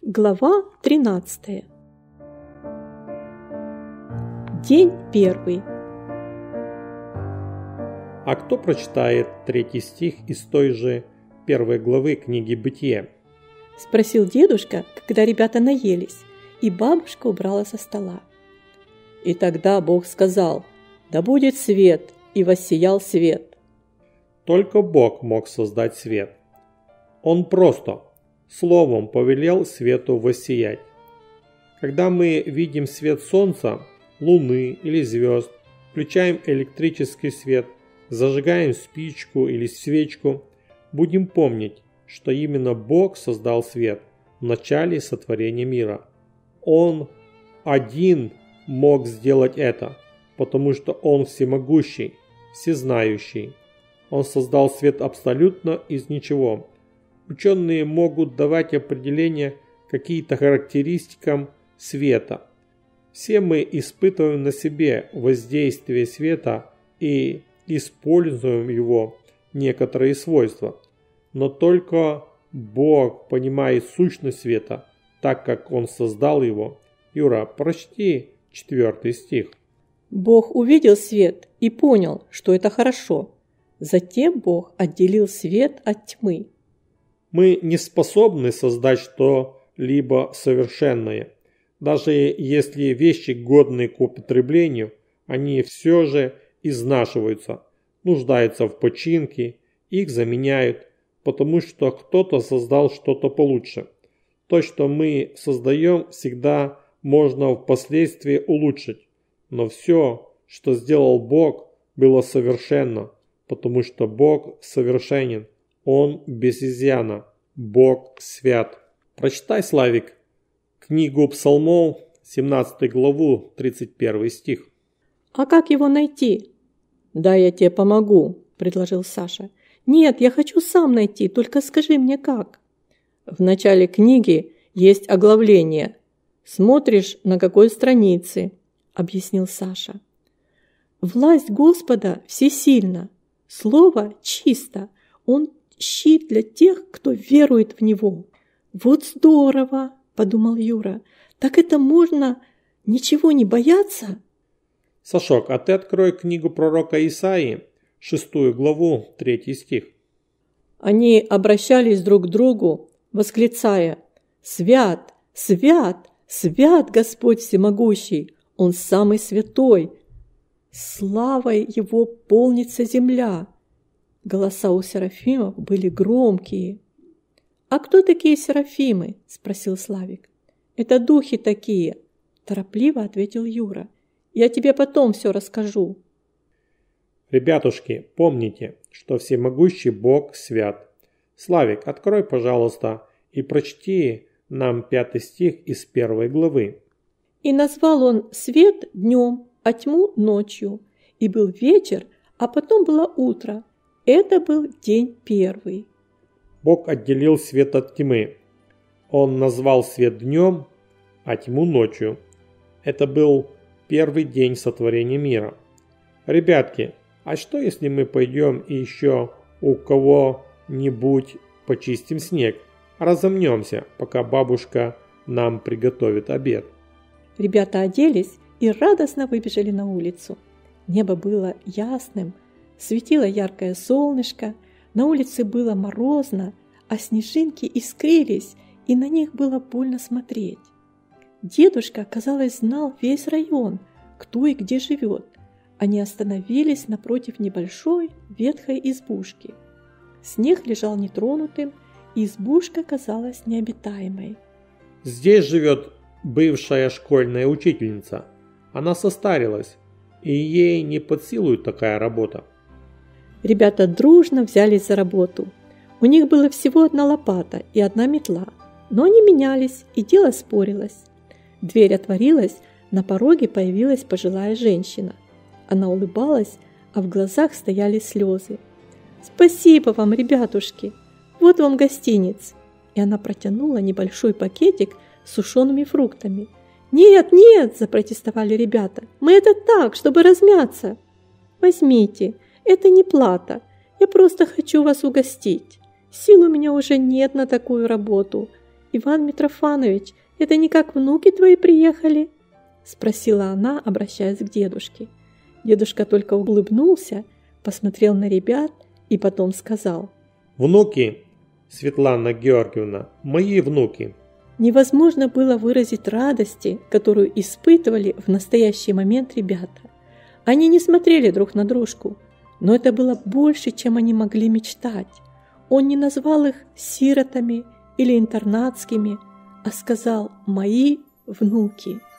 Глава 13. День 1. А кто прочитает 3 стих из той же 1 главы книги «Бытие»? Спросил дедушка, когда ребята наелись, и бабушка убрала со стола. И тогда Бог сказал: «Да будет свет», и воссиял свет. Только Бог мог создать свет. Он просто словом повелел свету воссиять. Когда мы видим свет солнца, луны или звезд, включаем электрический свет, зажигаем спичку или свечку, будем помнить, что именно Бог создал свет в начале сотворения мира. Он один мог сделать это, потому что Он всемогущий, всезнающий. Он создал свет абсолютно из ничего. Ученые могут давать определения каким-то характеристикам света. Все мы испытываем на себе воздействие света и используем его некоторые свойства. Но только Бог понимает сущность света, так как Он создал его. Юра, прочти 4 стих. Бог увидел свет и понял, что это хорошо. Затем Бог отделил свет от тьмы. Мы не способны создать что-либо совершенное. Даже если вещи годны к употреблению, они все же изнашиваются, нуждаются в починке, их заменяют, потому что кто-то создал что-то получше. То, что мы создаем, всегда можно впоследствии улучшить. Но все, что сделал Бог, было совершенно, потому что Бог совершенен. Он без изъяна. Бог свят. Прочитай, Славик, книгу Псалмов, 17 главу, 31 стих. А как его найти? Да, я тебе помогу, предложил Саша. Нет, я хочу сам найти, только скажи мне как. В начале книги есть оглавление. Смотришь, на какой странице, объяснил Саша. Власть Господа всесильна. Слово чисто. Он щит для тех, кто верует в него. Вот здорово, подумал Юра. Так это можно ничего не бояться? Сашок, а ты открой книгу пророка Исаии, 6 главу, 3 стих. Они обращались друг к другу, восклицая: «Свят, свят, свят Господь всемогущий, Он самый святой, славой Его полнится земля». Голоса у серафимов были громкие. «А кто такие серафимы?» – спросил Славик. «Это духи такие», – торопливо ответил Юра. «Я тебе потом все расскажу». Ребятушки, помните, что всемогущий Бог свят. Славик, открой, пожалуйста, и прочти нам 5 стих из 1 главы. «И назвал он свет днем, а тьму ночью. И был вечер, а потом было утро. Это был день 1». Бог отделил свет от тьмы. Он назвал свет днем, а тьму ночью. Это был первый день сотворения мира. Ребятки, а что если мы пойдем и еще у кого-нибудь почистим снег, разомнемся, пока бабушка нам приготовит обед? Ребята оделись и радостно выбежали на улицу. Небо было ясным, светило яркое солнышко, на улице было морозно, а снежинки искрились, и на них было больно смотреть. Дедушка, казалось, знал весь район, кто и где живет. Они остановились напротив небольшой ветхой избушки. Снег лежал нетронутым, и избушка казалась необитаемой. Здесь живет бывшая школьная учительница. Она состарилась, и ей не под силу такая работа. Ребята дружно взялись за работу. У них было всего одна лопата и одна метла, но они менялись, и дело спорилось. Дверь отворилась, на пороге появилась пожилая женщина. Она улыбалась, а в глазах стояли слезы. «Спасибо вам, ребятушки! Вот вам гостиниц!» И она протянула небольшой пакетик с сушеными фруктами. «Нет, нет!» – запротестовали ребята. «Мы это так, чтобы размяться!» «Возьмите, это не плата, я просто хочу вас угостить. Сил у меня уже нет на такую работу. Иван Митрофанович, это не как внуки твои приехали?» – спросила она, обращаясь к дедушке. Дедушка только улыбнулся, посмотрел на ребят и потом сказал: «Внуки, Светлана Георгиевна, мои внуки». Невозможно было выразить радости, которую испытывали в настоящий момент ребята. Они не смотрели друг на дружку, но это было больше, чем они могли мечтать. Он не назвал их сиротами или интернатскими, а сказал «мои внуки».